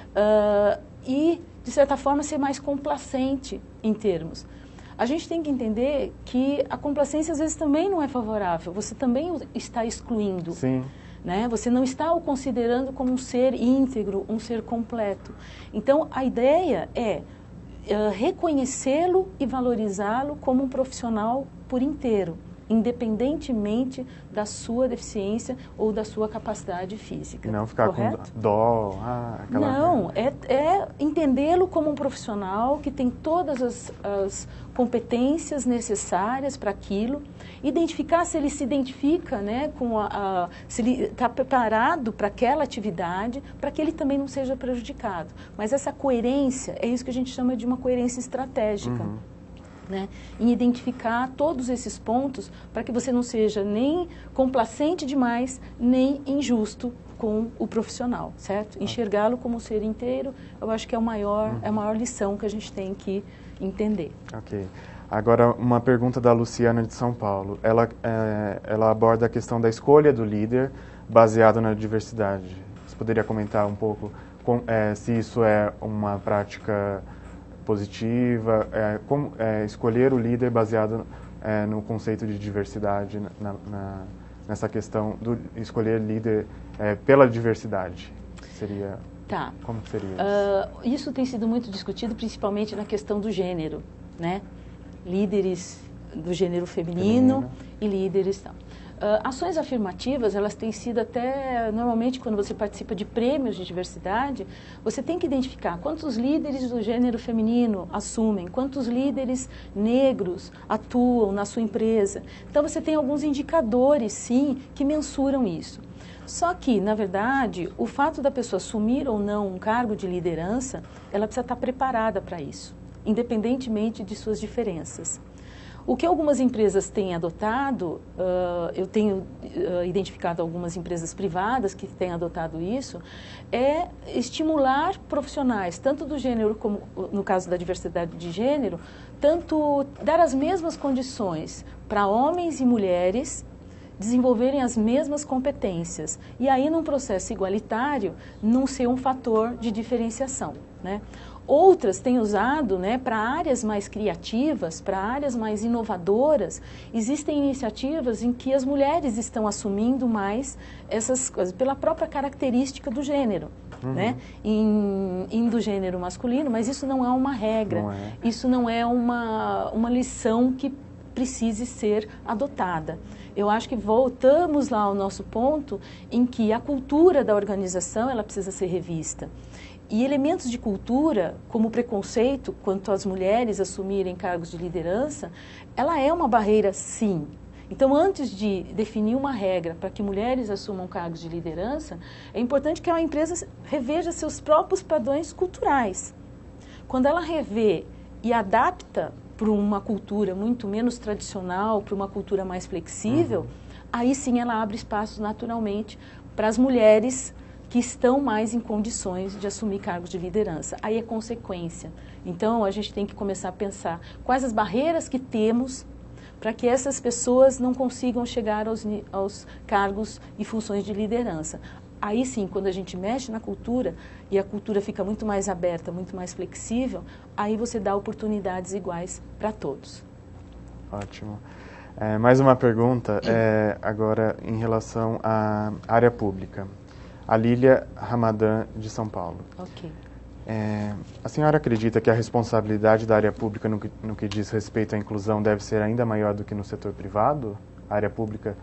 uh, e, de certa forma, ser mais complacente em termos. A gente tem que entender que a complacência às vezes também não é favorável, você também o está excluindo. Sim. Né? Você não está o considerando como um ser íntegro, um ser completo. Então, a ideia é uh, reconhecê-lo e valorizá-lo como um profissional por inteiro, independentemente da sua deficiência ou da sua capacidade física. Não ficar correto? com dó. Ah, aquela... Não, é, é entendê-lo como um profissional que tem todas as, as competências necessárias para aquilo, identificar se ele se identifica, né, com a, a, se ele está preparado para aquela atividade, para que ele também não seja prejudicado. Mas essa coerência, é isso que a gente chama de uma coerência estratégica. Uhum. Né, em identificar todos esses pontos para que você não seja nem complacente demais, nem injusto com o profissional, certo? Enxergá-lo como um ser inteiro, eu acho que é, o maior, uhum. é a maior lição que a gente tem que entender. Ok. Agora, uma pergunta da Luciana de São Paulo. Ela, é, ela aborda a questão da escolha do líder baseado na diversidade. Você poderia comentar um pouco com, é, se isso é uma prática positiva, é, como, é, escolher o líder baseado é, no conceito de diversidade, na, na, nessa questão do escolher líder é, pela diversidade. Seria... Tá. Como seria isso? Uh, isso tem sido muito discutido, principalmente na questão do gênero, né? Líderes do gênero feminino, feminino. e líderes... Não. Uh, ações afirmativas, elas têm sido até, normalmente, quando você participa de prêmios de diversidade, você tem que identificar quantos líderes do gênero feminino assumem, quantos líderes negros atuam na sua empresa. Então, você tem alguns indicadores, sim, que mensuram isso. Só que, na verdade, o fato da pessoa assumir ou não um cargo de liderança, ela precisa estar preparada para isso, independentemente de suas diferenças. O que algumas empresas têm adotado, uh, eu tenho uh, identificado algumas empresas privadas que têm adotado isso, é estimular profissionais, tanto do gênero como, no caso da diversidade de gênero, tanto dar as mesmas condições para homens e mulheres desenvolverem as mesmas competências. E aí, num processo igualitário, não ser um fator de diferenciação, né? Outras têm usado, né, para áreas mais criativas, para áreas mais inovadoras. Existem iniciativas em que as mulheres estão assumindo mais essas coisas, pela própria característica do gênero, uhum. né, em, em do gênero masculino, mas isso não é uma regra, não é. Isso não é uma, uma lição que precise ser adotada. Eu acho que voltamos lá ao nosso ponto em que a cultura da organização ela precisa ser revista. E elementos de cultura, como o preconceito quanto às mulheres assumirem cargos de liderança, ela é uma barreira, sim. Então, antes de definir uma regra para que mulheres assumam cargos de liderança, é importante que a empresa reveja seus próprios padrões culturais. Quando ela revê e adapta para uma cultura muito menos tradicional, para uma cultura mais flexível, uhum. aí sim ela abre espaços naturalmente para as mulheres que estão mais em condições de assumir cargos de liderança. Aí é consequência. Então, a gente tem que começar a pensar quais as barreiras que temos para que essas pessoas não consigam chegar aos, aos cargos e funções de liderança. Aí sim, quando a gente mexe na cultura e a cultura fica muito mais aberta, muito mais flexível, aí você dá oportunidades iguais para todos. Ótimo. É, mais uma pergunta, é, agora em relação à área pública. A Lília Ramadan, de São Paulo. Ok. É, a senhora acredita que a responsabilidade da área pública no que, no que diz respeito à inclusão deve ser ainda maior do que no setor privado? A área pública,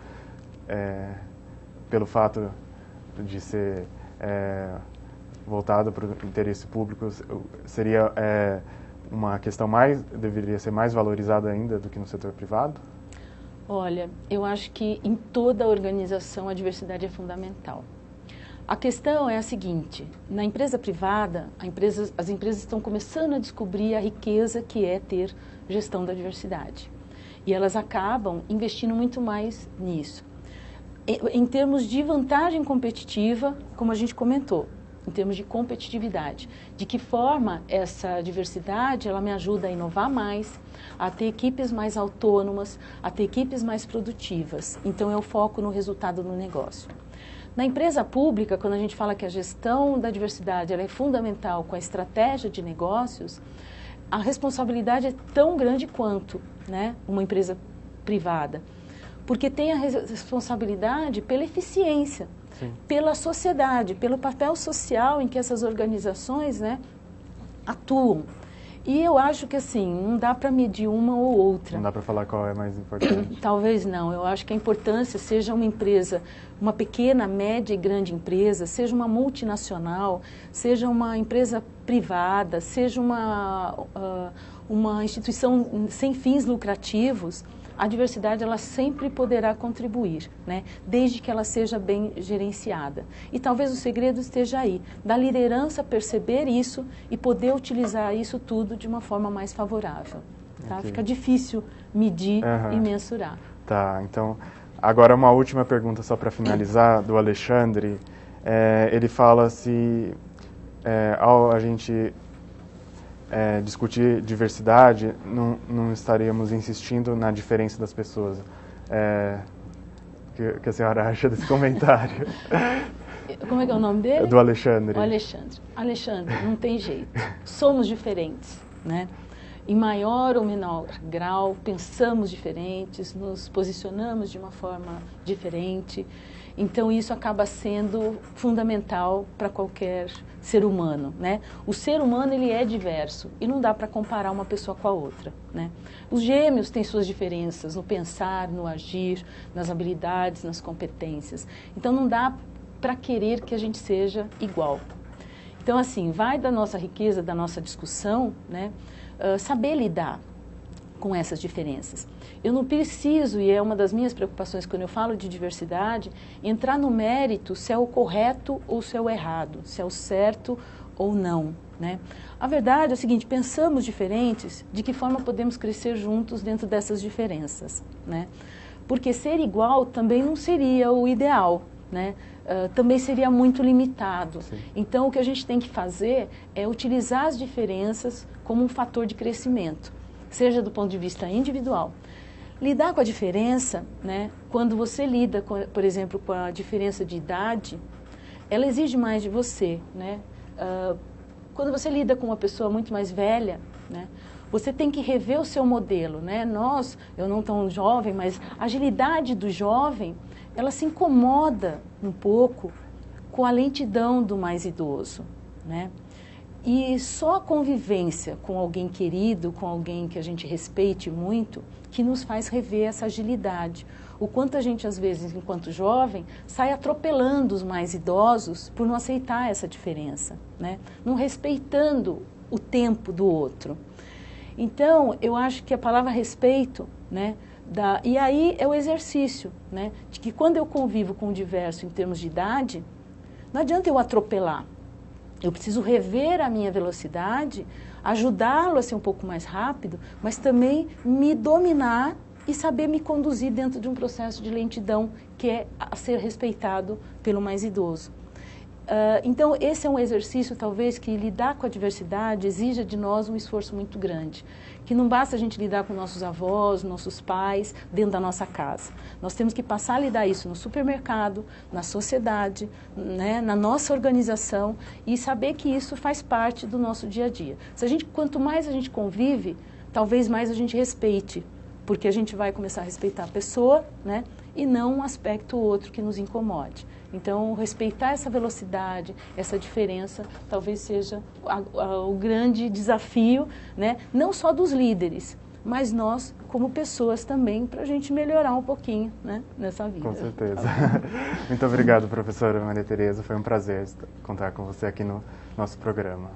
é, pelo fato de ser é, voltada para o interesse público, seria é, uma questão mais, deveria ser mais valorizada ainda do que no setor privado? Olha, eu acho que em toda organização a diversidade é fundamental. A questão é a seguinte, na empresa privada, a empresa, as empresas estão começando a descobrir a riqueza que é ter gestão da diversidade. E elas acabam investindo muito mais nisso. Em, em termos de vantagem competitiva, como a gente comentou, em termos de competitividade, de que forma essa diversidade ela me ajuda a inovar mais, a ter equipes mais autônomas, a ter equipes mais produtivas. Então, é o foco no resultado do negócio. Na empresa pública, quando a gente fala que a gestão da diversidade ela é fundamental com a estratégia de negócios, a responsabilidade é tão grande quanto, né, uma empresa privada. Porque tem a responsabilidade pela eficiência, sim, pela sociedade, pelo papel social em que essas organizações, né, atuam. E eu acho que assim, não dá para medir uma ou outra. Não dá para falar qual é mais importante. Talvez não. Eu acho que a importância seja uma empresa, uma pequena, média e grande empresa, seja uma multinacional, seja uma empresa privada, seja uma, uh, uma instituição sem fins lucrativos, a diversidade ela sempre poderá contribuir, né? Desde que ela seja bem gerenciada. E talvez o segredo esteja aí, da liderança perceber isso e poder utilizar isso tudo de uma forma mais favorável. Tá? Okay. Fica difícil medir uhum. e mensurar. Tá, então, agora uma última pergunta só para finalizar, do Alexandre. É, ele fala se, é, ao a gente... É, discutir diversidade, não, não estaríamos insistindo na diferença das pessoas. É, que, que a senhora acha desse comentário? Como é que é o nome dele? Do Alexandre. O Alexandre. Alexandre, não tem jeito. Somos diferentes, né? Em maior ou menor grau, pensamos diferentes, nos posicionamos de uma forma diferente. Então, isso acaba sendo fundamental para qualquer ser humano, né? O ser humano, ele é diverso e não dá para comparar uma pessoa com a outra, né? Os gêmeos têm suas diferenças no pensar, no agir, nas habilidades, nas competências. Então, não dá para querer que a gente seja igual. Então, assim, vai da nossa riqueza, da nossa discussão, né? Uh, saber lidar com essas diferenças. Eu não preciso, e é uma das minhas preocupações quando eu falo de diversidade, entrar no mérito se é o correto ou se é o errado, se é o certo ou não, né? A verdade é o seguinte, pensamos diferentes, de que forma podemos crescer juntos dentro dessas diferenças, né? Porque ser igual também não seria o ideal, né? Uh, também seria muito limitado. Sim. Então, o que a gente tem que fazer é utilizar as diferenças como um fator de crescimento, seja do ponto de vista individual. Lidar com a diferença, né, quando você lida, com, por exemplo, com a diferença de idade, ela exige mais de você, né? Uh, quando você lida com uma pessoa muito mais velha, né, você tem que rever o seu modelo, né? Nós, eu não tão jovem, mas a agilidade do jovem, ela se incomoda um pouco com a lentidão do mais idoso, né? E só a convivência com alguém querido, com alguém que a gente respeite muito, que nos faz rever essa agilidade. O quanto a gente, às vezes, enquanto jovem, sai atropelando os mais idosos por não aceitar essa diferença, né? Não respeitando o tempo do outro. Então, eu acho que a palavra respeito, né, dá, e aí é o exercício, né, de que quando eu convivo com o diverso em termos de idade, não adianta eu atropelar. Eu preciso rever a minha velocidade, ajudá-lo a ser um pouco mais rápido, mas também me dominar e saber me conduzir dentro de um processo de lentidão que é a ser respeitado pelo mais idoso. Uh, então, esse é um exercício, talvez, que lidar com a diversidade exija de nós um esforço muito grande. Que não basta a gente lidar com nossos avós, nossos pais, dentro da nossa casa. Nós temos que passar a lidar isso no supermercado, na sociedade, né, na nossa organização e saber que isso faz parte do nosso dia a dia. Se a gente, quanto mais a gente convive, talvez mais a gente respeite, porque a gente vai começar a respeitar a pessoa, né, e não um aspecto ou outro que nos incomode. Então, respeitar essa velocidade, essa diferença, talvez seja a, a, o grande desafio, né? Não só dos líderes, mas nós, como pessoas também, para a gente melhorar um pouquinho, né, nessa vida. Com certeza. Muito obrigado, professora Maria Tereza. Foi um prazer contar com você aqui no nosso programa.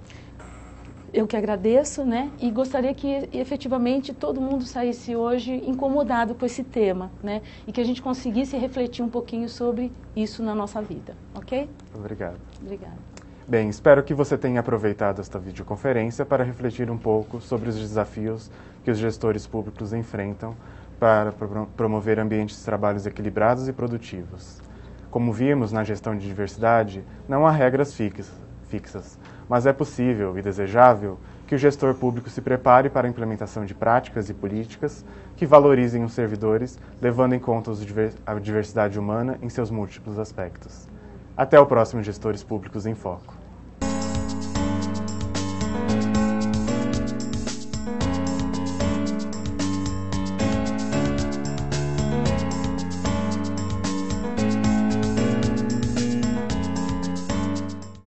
Eu que agradeço, né, e gostaria que efetivamente todo mundo saísse hoje incomodado com esse tema, né, e que a gente conseguisse refletir um pouquinho sobre isso na nossa vida, ok? Obrigado. Obrigada. Bem, espero que você tenha aproveitado esta videoconferência para refletir um pouco sobre os desafios que os gestores públicos enfrentam para promover ambientes de trabalhos equilibrados e produtivos. Como vimos na gestão de diversidade, não há regras fixas, mas é possível e desejável que o gestor público se prepare para a implementação de práticas e políticas que valorizem os servidores, levando em conta a diversidade humana em seus múltiplos aspectos. Até o próximo Gestores Públicos em Foco.